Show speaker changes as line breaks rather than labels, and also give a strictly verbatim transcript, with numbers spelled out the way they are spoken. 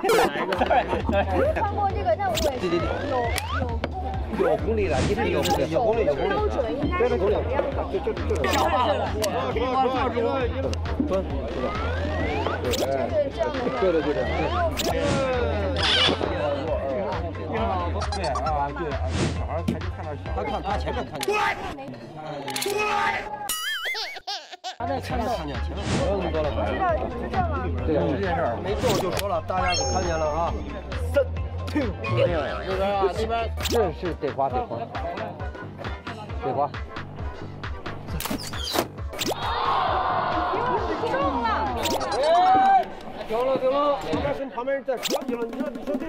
穿过这个，但我也是有有
有公里了，一定有公里，有公里有公里。
标准应该是怎么样的？
就就就。消化了。蹲，对吧？
对，这样的。
对对对对。
对啊，对啊，小孩他就看到小，他看他前面看见。他在前面看见，前面没有那么多了。
知道是这样吗？
对啊，
这件事没做就说了，大家都看见了啊。三 two， 那边啊，那边
这是得花得花，得花。
中了！
丢了丢了，旁边跟旁边人在着急了，你说你说。